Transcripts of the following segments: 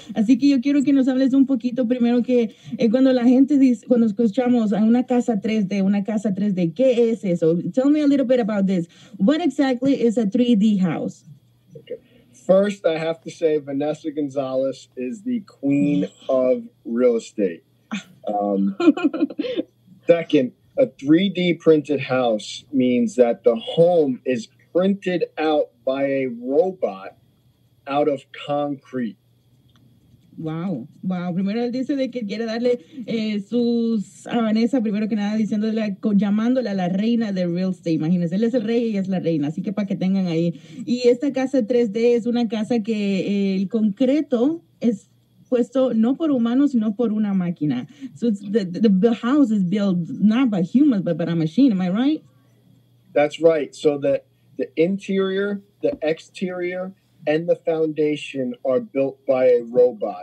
Así que yo quiero que nos hables un poquito primero que cuando la gente dice, cuando escuchamos a una casa 3D, ¿qué es eso? Tell me a little bit about this. What exactly is a 3D house? Okay. First, I have to say Vanessa Gonzalez is the queen of real estate. Second, a 3D printed house means that the home is printed out by a robot out of concrete. Wow. Primero él dice de que quiere darle a Vanessa, primero que nada, llamándola la reina de real estate. Imagínense, él es el rey y ella es la reina, así que para que tengan ahí. Y esta casa 3D es una casa que el concreto es puesto no por humanos, sino por una máquina. So the house is built not by humans, but by a machine. Am I right? That's right. So the interior, the exterior, and the foundation are built by a robot.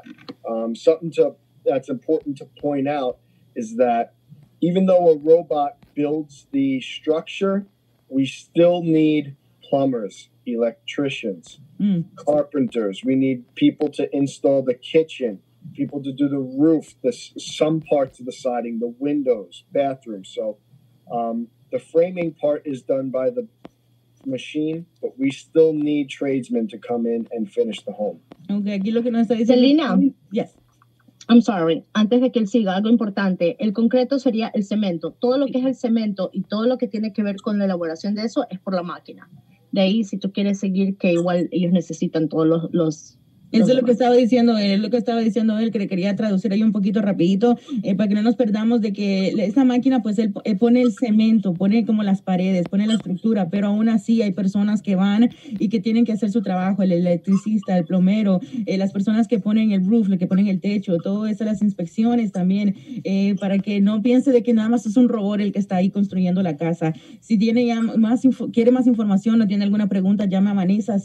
That's important to point out is that even though a robot builds the structure, we still need plumbers, electricians, carpenters. We need people to install the kitchen, people to do the roof, some parts of the siding, the windows, bathrooms. So the framing part is done by the machine, but we still need tradesmen to come in and finish the home. Okay, aquí lo que nos está diciendo. Selena. Yes. I'm sorry. Antes de que él siga, algo importante. El concreto sería el cemento. Todo lo que es el cemento y todo lo que tiene que ver con la elaboración de eso es por la máquina. De ahí, si tú quieres seguir, que igual ellos necesitan todos los Eso es lo que estaba diciendo él, que le quería traducir ahí un poquito rapidito, para que no nos perdamos de que esta máquina, pues él pone el cemento, pone como las paredes, pone la estructura, pero aún así hay personas que van y que tienen que hacer su trabajo, el electricista, el plomero, las personas que ponen el roof, que ponen el techo, todo eso, las inspecciones también, para que no piense de que nada más es un robot el que está ahí construyendo la casa. Si tiene ya quiere más información o tiene alguna pregunta, llama a Vanessa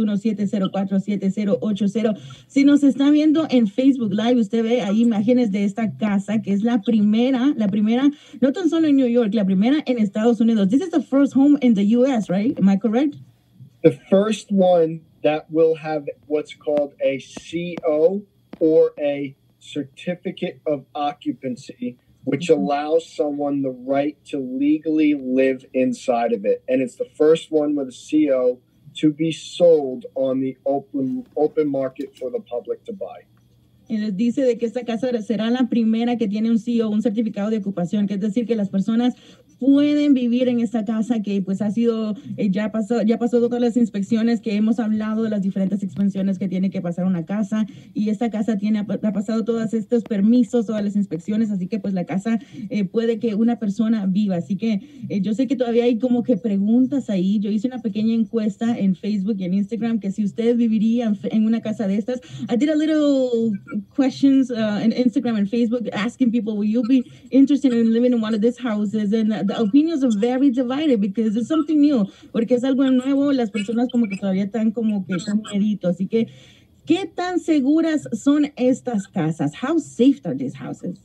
631-704-7080. Si nos está viendo en Facebook Live, usted ve ahí imágenes de esta casa, que es la primera, no tan solo en New York, la primera en Estados Unidos. This is the first home in the U.S., right? Am I correct? The first one that will have what's called a CO, or a certificate of occupancy, which allows someone the right to legally live inside of it. And it's the first one with a CO to be sold on the open market for the public to buy. Y les dice de que esta casa será la primera que tiene un CO, un certificado de ocupación, que es decir, que las personas pueden vivir en esta casa que pues ha sido, ya pasó todas las inspecciones que hemos hablado de las diferentes inspecciones que tiene que pasar una casa, y esta casa ha pasado todos estos permisos, todas las inspecciones, así que pues la casa puede que una persona viva. Así que yo sé que todavía hay como que preguntas ahí. Yo hice una pequeña encuesta en Facebook y en Instagram que si ustedes vivirían en una casa de estas. I did a little questions in Instagram and Facebook asking people, will you be interested in living in one of these houses? And the opinions are very divided because it's something new, porque es algo nuevo. Las personas como que todavía están como que con miedito. Así que, ¿qué tan seguras son estas casas? How safe are these houses?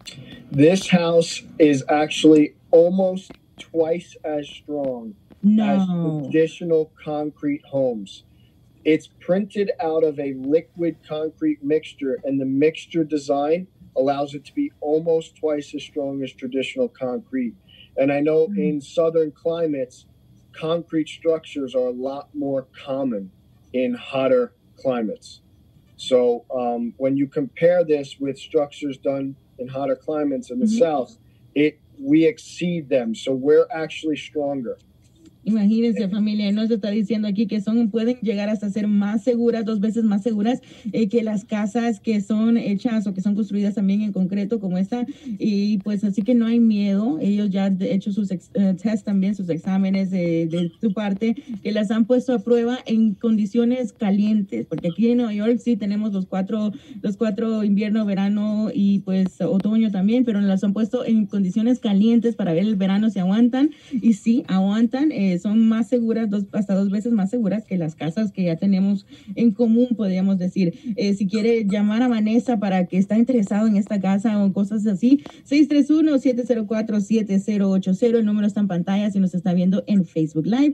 This house is actually almost twice as strong as traditional concrete homes. It's printed out of a liquid concrete mixture, and the mixture design allows it to be almost twice as strong as traditional concrete. And I know in southern climates, concrete structures are a lot more common in hotter climates. So when you compare this with structures done in hotter climates in the south, we exceed them. So we're actually stronger. Imagínense, familia, nos está diciendo aquí que pueden llegar hasta ser más seguras, 2 veces más seguras que las casas que son hechas o que son construidas también en concreto como esta. Y pues así que no hay miedo. Ellos ya han hecho sus test también, sus exámenes de su parte, que las han puesto a prueba en condiciones calientes, porque aquí en Nueva York sí tenemos los cuatro invierno, verano y pues otoño también, pero las han puesto en condiciones calientes para ver el verano si aguantan, y sí aguantan. son más seguras, hasta 2 veces más seguras que las casas que ya tenemos en común, podríamos decir. Si quiere llamar a Vanessa para que está interesado en esta casa o cosas así, 631-704-7080. El número está en pantalla si nos está viendo en Facebook Live.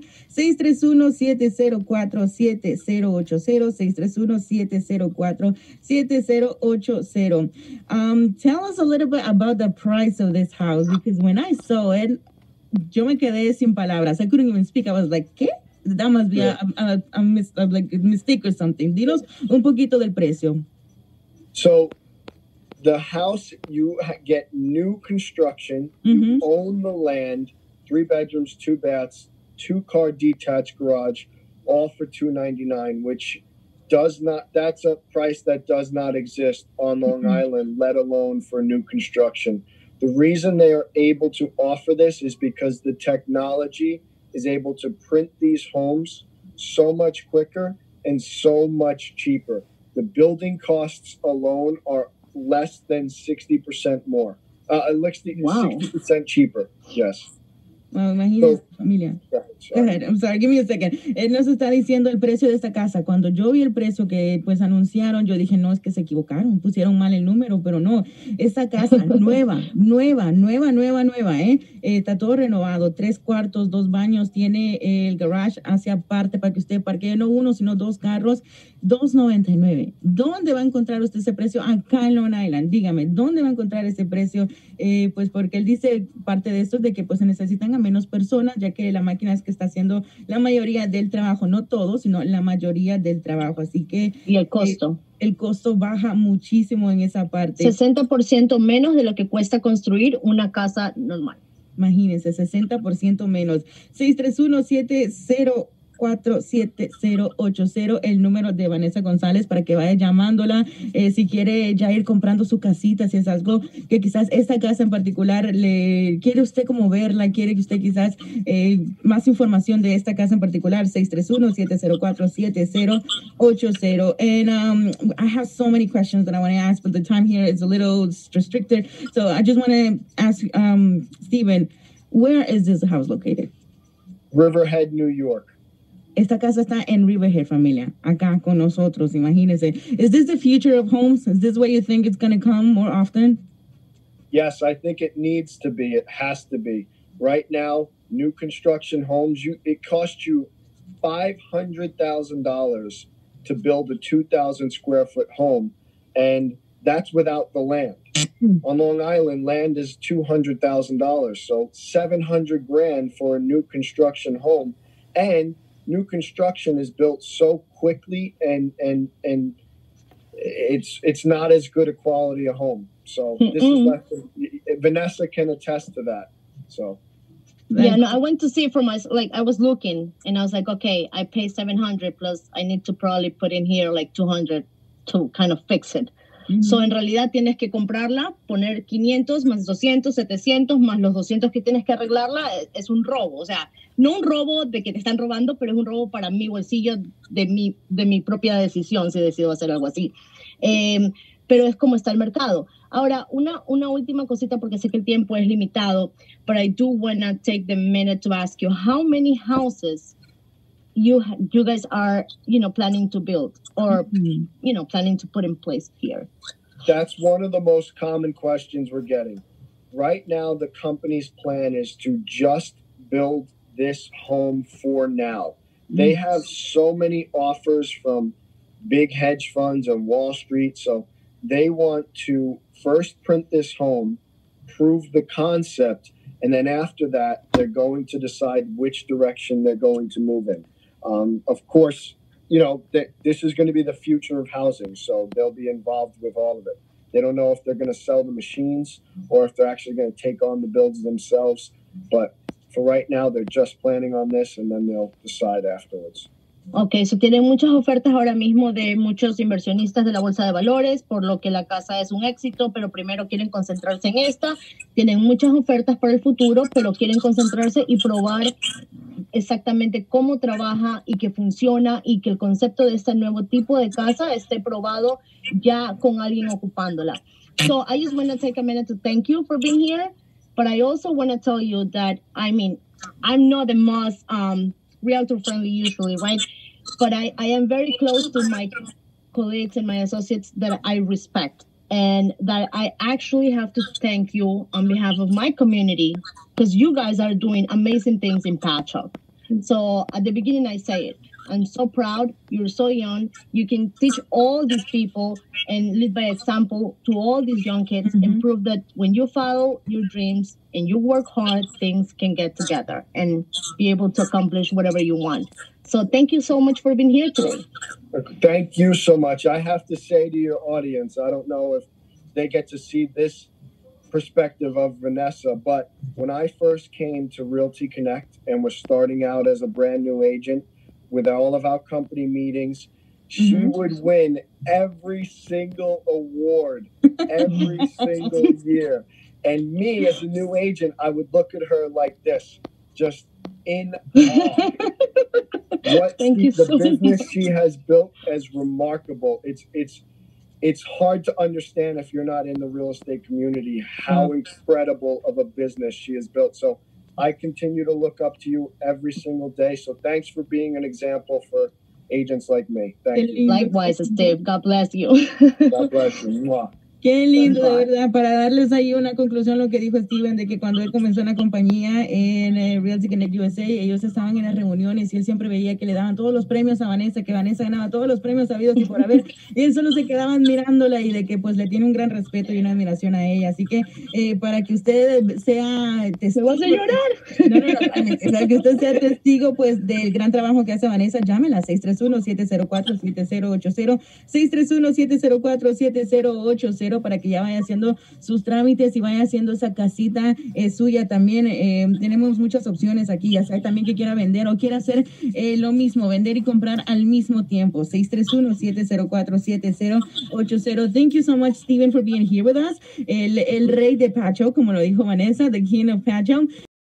631-704-7080. 631-704-7080. Tell us a little bit about the price of this house, because when I saw it, yo me quedé sin palabras. I couldn't even speak. I was like, ¿qué? That must be a mistake or something. Dinos un poquito del precio. So the house, you get new construction, you own the land, 3 bedrooms, 2 baths, 2-car detached garage, all for $299, which that's a price that does not exist on Long Island, let alone for new construction. The reason they are able to offer this is because the technology is able to print these homes so much quicker and so much cheaper. The building costs alone are less than 60% more. 60% cheaper, yes. Wow, imagínense, familia. Go ahead. I'm sorry, give me a second. Él nos está diciendo el precio de esta casa. Cuando yo vi el precio que pues anunciaron, yo dije, no, es que se equivocaron, pusieron mal el número, pero no. Esta casa nueva, está todo renovado, 3 cuartos, 2 baños, tiene el garage hacia aparte para que usted parquee no 1, sino 2 carros, $299. ¿Dónde va a encontrar usted ese precio? Acá en Long Island. Dígame, ¿dónde va a encontrar ese precio? Pues porque él dice, parte de esto es de que pues se necesitan a menos personas, ya que la máquina es que está haciendo la mayoría del trabajo, no todo, sino la mayoría del trabajo. Así que... Y el costo. El costo baja muchísimo en esa parte. 60% menos de lo que cuesta construir una casa normal. Imagínense, 60% menos. 631-704-7080, el número de Vanessa González para que vaya llamándola. Si quiere ya ir comprando su casita, si es algo que quizás esta casa en particular le quiere usted como verla, quiere que usted quizás más información de esta casa en particular, 631-704-7080. And I have so many questions that I want to ask, but the time here is a little restricted. So I just want to ask Steven, where is this house located? Riverhead, New York. Esta casa está en Riverhead, familia, acá con nosotros, imagínense. Is this the future of homes? Is this where you think it's going to come more often? Yes, I think it needs to be. It has to be. Right now, new construction homes, it costs you $500,000 to build a 2,000 square foot home, and that's without the land. On Long Island, land is $200,000, so $700,000 for a new construction home, and new construction is built so quickly and it's not as good a quality of home. So this is Vanessa can attest to that. So yeah, no, I went to see it for myself. Like I was looking and I was like, okay, I pay 700 plus I need to probably put in here like 200 to kind of fix it. So en realidad tienes que comprarla, poner 500 más 200, 700 más los 200 que tienes que arreglarla, es un robo. O sea, no un robo de que te están robando, pero es un robo para mi bolsillo de mi propia decisión si decido hacer algo así. Pero es como está el mercado. Ahora, una última cosita porque sé que el tiempo es limitado, but I do want to take the minute to ask you, how many houses you guys are, planning to build or, planning to put in place here? That's one of the most common questions we're getting. Right now, the company's plan is to just build this home for now. They have so many offers from big hedge funds on Wall Street. So they want to first print this home, prove the concept, and then after that, they're going to decide which direction they're going to move in. Of course, this is going to be the future of housing, so they'll be involved with all of it. They don't know if they're going to sell the machines or if they're actually going to take on the builds themselves. But for right now, they're just planning on this, and then they'll decide afterwards. Ok, so tienen muchas ofertas ahora mismo de muchos inversionistas de la bolsa de valores, por lo que la casa es un éxito, pero primero quieren concentrarse en esta. Tienen muchas ofertas para el futuro, pero quieren concentrarse y probar exactamente cómo trabaja y que funciona y que el concepto de este nuevo tipo de casa esté probado ya con alguien ocupándola. So I just want to take a minute to thank you for being here, but I also want to tell you that, I'm not the most realtor friendly usually, right? But I am very close to my colleagues and my associates that I respect, and that I actually have to thank you on behalf of my community, because you guys are doing amazing things in Patchogue. So at the beginning, I say it. I'm so proud. You're so young. You can teach all these people and lead by example to all these young kids, and prove that when you follow your dreams and you work hard, things can get together and be able to accomplish whatever you want. So thank you so much for being here today. Thank you so much. I have to say to your audience, I don't know if they get to see this perspective of Vanessa, but when I first came to Realty Connect and was starting out as a brand new agent with all of our company meetings, she would win every single award every single year. And me as a new agent, I would look at her like this, just in awe. The business she has built is remarkable. It's hard to understand if you're not in the real estate community how incredible of a business she has built. So I continue to look up to you every single day. So thanks for being an example for agents like me. Thank you. Likewise, Steve. God bless you. God bless you. Mwah. Qué lindo, de verdad, para darles ahí una conclusión lo que dijo Steven, de que cuando él comenzó en la compañía en Realty Connect USA, ellos estaban en las reuniones y él siempre veía que le daban todos los premios a Vanessa, que Vanessa ganaba todos los premios habidos y por haber, y él solo se quedaban mirándola y de que pues le tiene un gran respeto y una admiración a ella. Así que para que usted sea testigo, ¿Vas a llorar? Para que usted sea testigo pues del gran trabajo que hace Vanessa, llámela 631-704-7080, 631-704-7080 para que ya vaya haciendo sus trámites y vaya haciendo esa casita suya también. Tenemos muchas opciones aquí, ya sea también que quiera vender o quiera hacer lo mismo, vender y comprar al mismo tiempo. 631-704-7080. Thank you so much, Steven, for being here with us. El rey de Patchogue, como lo dijo Vanessa, the king of Patchogue.